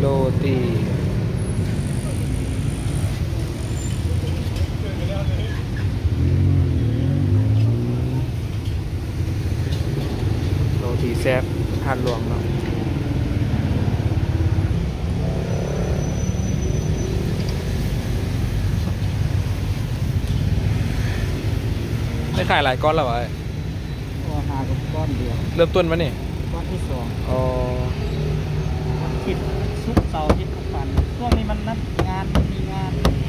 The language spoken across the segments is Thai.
รตีโรตีแซ่บหาดหลวงเนาะได้ขายหลายก้อนแล้ววะก็หากับก้อนเดียวเริ่มต้นวะนี่ก้อนที่สองอ๋อคิดซุกเสาร์อาทิตย์ทุกวันช่วงนี้มันนัดงานมันมีงาน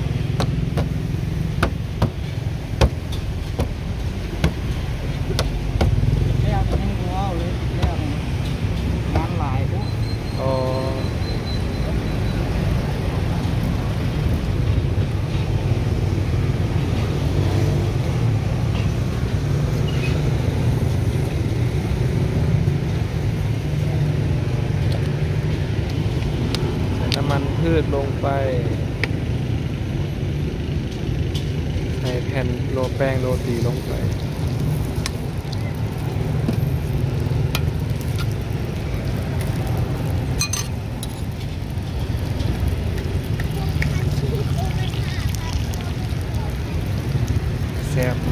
แล้วมันยังว้าวเลยแล้วงานหลายพวกอ๋อน้ำมันพืชลงไปใส่แผ่นโรแป้งโรตีลงไปแซ่บ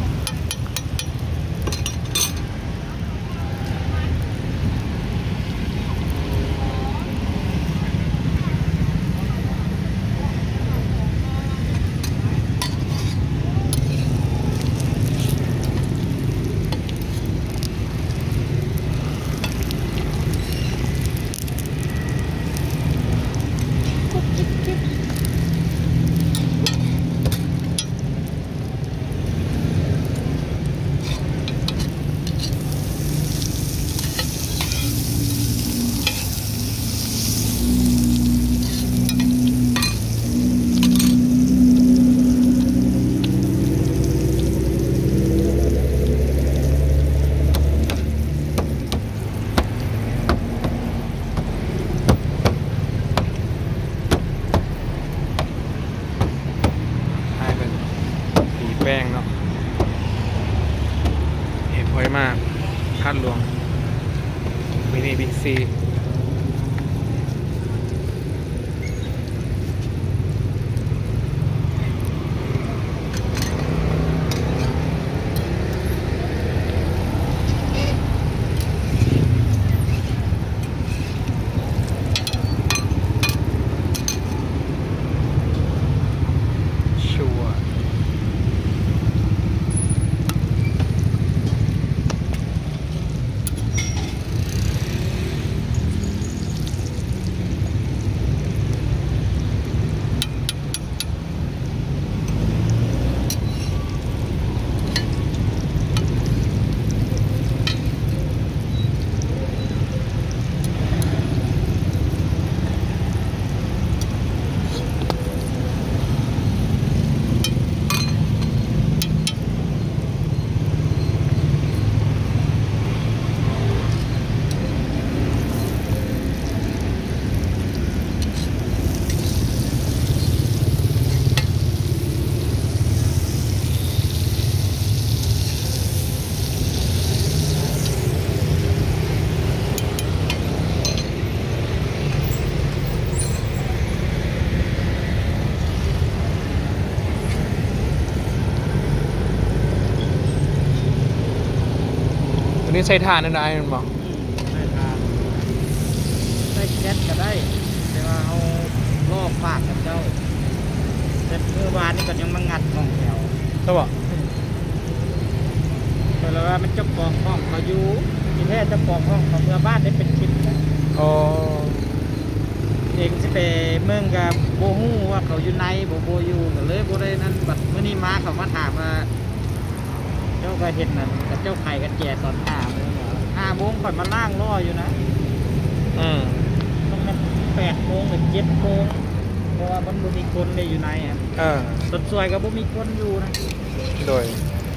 แป้งเนาะเห็นพอยมากคาดหลวงมินิบิ๊กซีนี่ใช้ทานนั่นได้มันบอกใช้ทานใช้แก๊สก็ได้แต่ว่าเอาลอกปากกับเจ้าแต่เมื่อวานนี่ก็ยังมางัดมองแถวตัวบอกแต่แล้วว่ามันจะปองห้องเขาอยู่ที่แท้จะปองห้องของเมื่อบ้านได้เป็นชิ้นอ๋อเองจะไปเมืองกับโบฮู้ว่าเขาอยู่ในโบอยู่ก็เลยโบได้นั้นบัดเมื่อนี้มาเขามาถามว่าเจ้าก็เห็นนั่นกับเจ้าไข่กันแก่ตอน5 โมงก่อนมาล่างล่ออยู่นะต้องมัน8 โมงหรือ7 โมงเพราะว่ามันบ่มีคนเลยอยู่ในสดสวยกับบ่มีคนอยู่นะโดย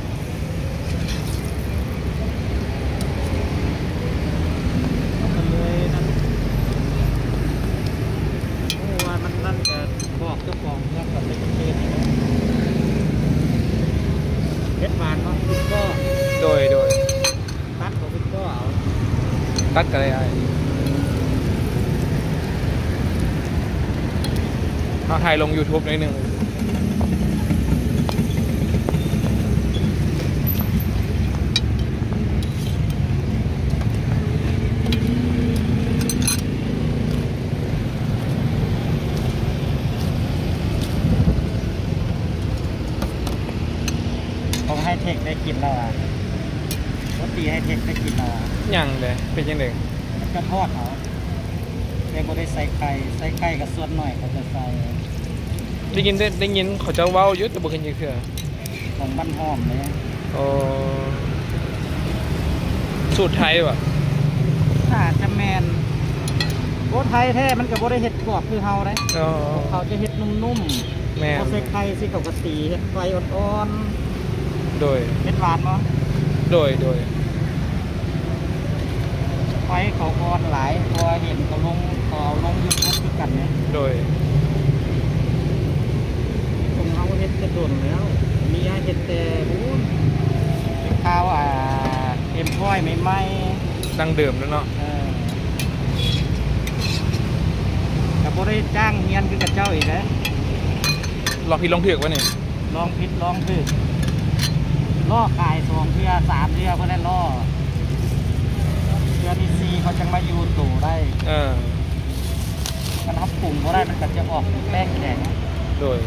เลยนั่นโอ้ว่ามันนั่นก็บอกเจ้าของว่ากับเป็นประเทศเพชรบานเนาะคุณก็โดยตัดของคุณก็เอาตัดกันอะไรเขาถ่ายลง YouTube หน่อยหนึ่งของให้เทคได้กินแล้วอ่ะรถตีให้เทคได้กินแล้วอ่ะยังเลยเป็นยังไงมันก็ทอดเขาแต่บ่ได้ใส่ไข่กับส่วนหน่อยเขาจะใส่ได้ยินเขาจะเว้าเยอะแต่บุคคลยังเถื่อของบ้านหอมเลยอ๋อสูตรไทยว่ะถ้าจะแมนโอ้ไทยแท้มันก็บ่ได้เห็ดกรอบคือเฮาได้อ๋อเขาจะเห็ดนุ่มๆแม่เขาใส่ไข่สิเขาก็ตีเห็ดไฟอ่อนโดยๆเห็ดหวานบ่โดยไฟเขาอ่อนหลายตัวเห็นเขาเอาลงยูทูบคือกันเนี่ยโดยผมเอาเห็ดกระโดนแล้ว มีให้เห็ดแต่เป็นข้าวเอ็มพอยใหม่ดังเดิมแล้วเนาะกับบ่ได้จ้างเฮียนคือกับเจ้าอีกนะลองผิดลองถูกวะเนี่ยลองผิดลองถูกล่อขาย2 เทื่อ 3 เทื่อเพื่อได้ล่อเทื่อที่4เขาจังมาอยู่ตู่ได้ มันทับปุ่มเขาได้มันก็จะออกแป้งแข็งโดย